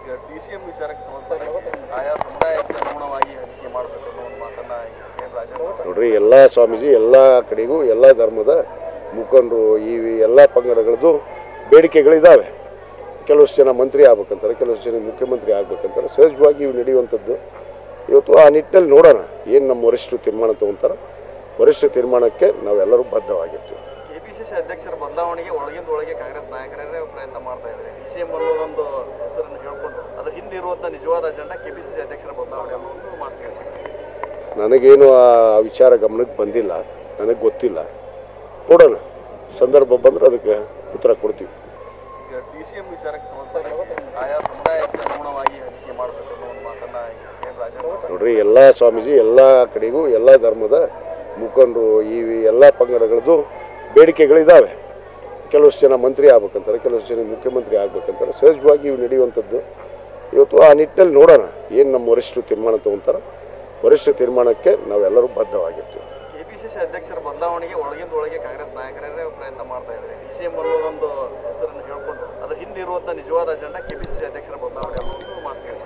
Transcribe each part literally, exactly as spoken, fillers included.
D C M ವಿಚಾರಕ್ಕೆ ಸಂಬಂಧಪಟ್ಟ ಆಯಾ ಸಮುದಾಯಕ್ಕೆ ಅನುಗುಣವಾಗಿ ಹಂಚಿಕೆ ಮಾಡಬೇಕು ಅನ್ನೋ ಒಂದು ಮಾತನ್ನ ರಾಜ ನೋಡ್ರಿ, ಎಲ್ಲ ಸ್ವಾಮೀಜಿ ಎಲ್ಲ ಕಡೆಗೂ ಎಲ್ಲ ಧರ್ಮದ ಮುಖಂಡರು ಈ ಎಲ್ಲ ಪಂಗಡಗಳದ್ದು ಬೇಡಿಕೆಗಳಿದ್ದಾವೆ. ಕೆಲವಷ್ಟು ಜನ ಮಂತ್ರಿ ಆಗ್ಬೇಕಂತಾರೆ, ಕೆಲವಷ್ಟು ಜನ ಮುಖ್ಯಮಂತ್ರಿ ಆಗ್ಬೇಕಂತಾರೆ. ಸಹಜವಾಗಿ ಇವು ನಡೆಯುವಂಥದ್ದು. ಇವತ್ತು ಆ ನಿಟ್ಟಿನಲ್ಲಿ ನೋಡೋಣ ಏನು ನಮ್ಮ ವರಿಷ್ಠರು ತೀರ್ಮಾನ ತಗೊಂತಾರೆ. ವರಿಷ್ಠ ತೀರ್ಮಾನಕ್ಕೆ ನಾವೆಲ್ಲರೂ ಬದ್ಧವಾಗಿರ್ತೀವಿ. ಕೆಪಿಸಿಸಿ ಅಧ್ಯಕ್ಷರ ಬದಲಾವಣೆಗೆ ಒಳಗಿಂದ ಒಳಗೆ ಕಾಂಗ್ರೆಸ್ ನಾಯಕರೇ ಪ್ರಯತ್ನ ಮಾಡ್ತಾ ಇದ್ದಾರೆ. ಡಿ ಸಿ ಎಂ ಅನ್ನೋದೊಂದು ಹೆಸರನ್ನು ಹೇಳ್ಕೊಂಡು ಅದ್ರ ಹಿಂದೆ ಇರುವಂಥ ನಿಜವಾದ ಅಜೆಂಡಾ ಕೆಪಿಸಿಸಿ ಅಧ್ಯಕ್ಷರ ಬದಲಾವಣೆ ಅನ್ನೋದು ಮಾತು ಕೇಳಿ. ನನಗೇನು ಆ ವಿಚಾರ ಗಮನಕ್ಕೆ ಬಂದಿಲ್ಲ, ನನಗೆ ಗೊತ್ತಿಲ್ಲ. ನೋಡೋಣ, ಸಂದರ್ಭ ಬಂದರೆ ಅದಕ್ಕೆ ಉತ್ತರ ಕೊಡ್ತೀವಿ. ಈಗ ಡಿ ಸಿ ಎಂ ವಿಚಾರಕ್ಕೆ ಸಂಬಂಧಪಟ್ಟ ಆಯಾ ಸಮುದಾಯಕ್ಕೆ ಅನುಗುಣವಾಗಿ ಹಂಚಿಕೆ ಮಾಡಬೇಕು ಅನ್ನೋ ಒಂದು ಮಾತನ್ನ ರಾಜ ನೋಡ್ರಿ, ಎಲ್ಲ ಸ್ವಾಮೀಜಿ ಎಲ್ಲ ಕಡೆಗೂ ಎಲ್ಲ ಧರ್ಮದ ಮುಖಂಡರು ಈ ಎಲ್ಲ ಪಂಗಡಗಳದ್ದು ಬೇಡಿಕೆಗಳಿದ್ದಾವೆ. ಕೆಲವಷ್ಟು ಜನ ಮಂತ್ರಿ ಆಗ್ಬೇಕಂತಾರೆ, ಕೆಲವಷ್ಟು ಜನ ಮುಖ್ಯಮಂತ್ರಿ ಆಗ್ಬೇಕಂತಾರೆ. ಸಹಜವಾಗಿ ಇವು ನಡೆಯುವಂಥದ್ದು. ಇವತ್ತು ಆ ನಿಟ್ಟಿನಲ್ಲಿ ನೋಡೋಣ ಏನು ನಮ್ಮ ವರಿಷ್ಠರು ತೀರ್ಮಾನ ತಗೊಂತಾರೆ. ವರಿಷ್ಠ ತೀರ್ಮಾನಕ್ಕೆ ನಾವೆಲ್ಲರೂ ಬದ್ಧವಾಗಿರ್ತೀವಿ. ಕೆಪಿಸಿಸಿ ಅಧ್ಯಕ್ಷರ ಬದಲಾವಣೆಗೆ ಒಳಗಿಂದ ಒಳಗೆ ಕಾಂಗ್ರೆಸ್ ನಾಯಕರೇ ಪ್ರಯತ್ನ ಮಾಡ್ತಾ ಇದ್ದಾರೆ. ಡಿ ಸಿ ಎಂ ಅನ್ನೋದೊಂದು ಹೆಸರನ್ನು ಹೇಳ್ಕೊಂಡು ಅದ್ರ ಹಿಂದೆ ಇರುವಂಥ ನಿಜವಾದ ಅಜೆಂಡಾ ಕೆಪಿಸಿಸಿ ಅಧ್ಯಕ್ಷರ ಬದಲಾವಣೆ ಅನ್ನೋದು ಮಾತು ಕೇಳಿ.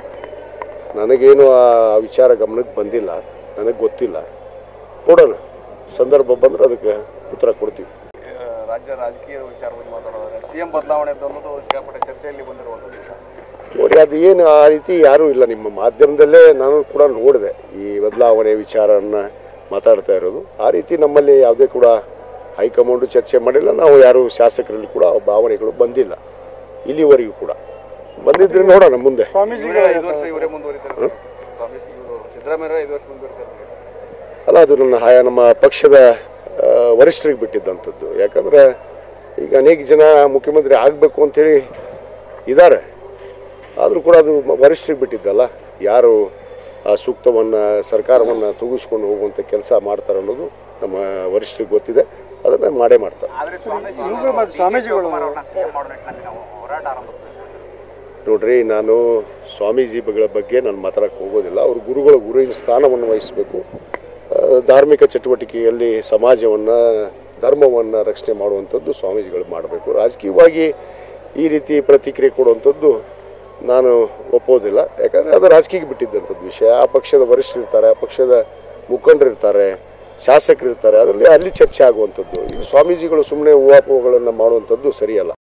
ನನಗೇನು ಆ ವಿಚಾರ ಗಮನಕ್ಕೆ ಬಂದಿಲ್ಲ, ನನಗೆ ಗೊತ್ತಿಲ್ಲ. ನೋಡೋಣ, ಸಂದರ್ಭ ಬಂದರೆ ಅದಕ್ಕೆ ಉತ್ತರ ಕೊಡ್ತೀವಿ. ರಾಜ್ಯ ರಾಜಕೀಯ ವಿಚಾರ ಬಗ್ಗೆ ಮಾತಾಡೋದಾದ್ರೆ ಸಿ ಎಂ ಬದಲಾವಣೆ ಅನ್ನೋದು ಸಿಕ್ಕಾಪಟ್ಟೆ ಚರ್ಚೆಯಲ್ಲಿ ಬಂದಿರುವಂಥದ್ದು. ನೋಡಿ, ಅದು ಏನು ಆ ರೀತಿ ಯಾರೂ ಇಲ್ಲ. ನಿಮ್ಮ ಮಾಧ್ಯಮದಲ್ಲೇ ನಾನು ಕೂಡ ನೋಡಿದೆ ಈ ಬದಲಾವಣೆ ವಿಚಾರವನ್ನು ಮಾತಾಡ್ತಾ ಇರೋದು. ಆ ರೀತಿ ನಮ್ಮಲ್ಲಿ ಯಾವುದೇ ಕೂಡ ಹೈಕಮಾಂಡು ಚರ್ಚೆ ಮಾಡಿಲ್ಲ. ನಾವು ಯಾರು ಶಾಸಕರಲ್ಲಿ ಕೂಡ ಭಾವನೆಗಳು ಬಂದಿಲ್ಲ ಇಲ್ಲಿವರೆಗೂ ಕೂಡ. ಬಂದಿದ್ರೆ ನೋಡೋಣ ಮುಂದೆ. ಸ್ವಾಮೀಜಿಗಳ ಐದು ವರ್ಷ ಇವರೇ ಮುಂದುವರಿತಾರೆ. ಸ್ವಾಮೀಜಿ ಇವರು ಸಿದ್ದರಾಮಯ್ಯ ಐದು ವರ್ಷ ಮುಂದುವರಿತಾರೆ. ಅಲ್ಲ, ಅದು ನನ್ನ ಆಯಾ ನಮ್ಮ ಪಕ್ಷದ ವರಿಷ್ಠರಿಗೆ ಬಿಟ್ಟಿದ್ದಂಥದ್ದು. ಯಾಕಂದರೆ ಈಗ ಅನೇಕ ಜನ ಮುಖ್ಯಮಂತ್ರಿ ಆಗಬೇಕು ಅಂಥೇಳಿ ಇದ್ದಾರೆ. ಆದರೂ ಕೂಡ ಅದು ವರಿಷ್ಠರಿಗೆ ಬಿಟ್ಟಿದ್ದಲ್ಲ. ಯಾರು ಆ ಸೂಕ್ತವನ್ನು ಸರ್ಕಾರವನ್ನು ತೂಗಿಸ್ಕೊಂಡು ಹೋಗುವಂಥ ಕೆಲಸ ಮಾಡ್ತಾರೆ ಅನ್ನೋದು ನಮ್ಮ ವರಿಷ್ಠರಿಗೆ ಗೊತ್ತಿದೆ. ಅದನ್ನು ಮಾಡೇ ಮಾಡ್ತಾರೆ. ನೋಡ್ರಿ, ನಾನು ಸ್ವಾಮೀಜಿಗಳ ಬಗ್ಗೆ ನಾನು ಮಾತಾಡೋಕ್ಕೆ ಹೋಗೋದಿಲ್ಲ. ಅವರು ಗುರುಗಳ ಗುರುವಿನ ಸ್ಥಾನವನ್ನು ವಹಿಸಬೇಕು. ಧಾರ್ಮಿಕ ಚಟುವಟಿಕೆಯಲ್ಲಿ ಸಮಾಜವನ್ನು ಧರ್ಮವನ್ನು ರಕ್ಷಣೆ ಮಾಡುವಂಥದ್ದು ಸ್ವಾಮೀಜಿಗಳು ಮಾಡಬೇಕು. ರಾಜಕೀಯವಾಗಿ ಈ ರೀತಿ ಪ್ರತಿಕ್ರಿಯೆ ಕೊಡುವಂಥದ್ದು ನಾನು ಒಪ್ಪೋದಿಲ್ಲ. ಯಾಕಂದರೆ ಅದು ರಾಜಕೀಯಕ್ಕೆ ಬಿಟ್ಟಿದ್ದಂಥದ್ದು ವಿಷಯ. ಆ ಪಕ್ಷದ ವರಿಷ್ಠರು ಇರ್ತಾರೆ, ಆ ಪಕ್ಷದ ಮುಖಂಡರು ಇರ್ತಾರೆ, ಶಾಸಕರು ಇರ್ತಾರೆ. ಅದರಲ್ಲಿ ಅಲ್ಲಿ ಚರ್ಚೆ ಆಗುವಂಥದ್ದು. ಇದು ಸ್ವಾಮೀಜಿಗಳು ಸುಮ್ಮನೆ ಊಹಾಪೋಹಗಳನ್ನು ಮಾಡುವಂಥದ್ದು ಸರಿಯಲ್ಲ.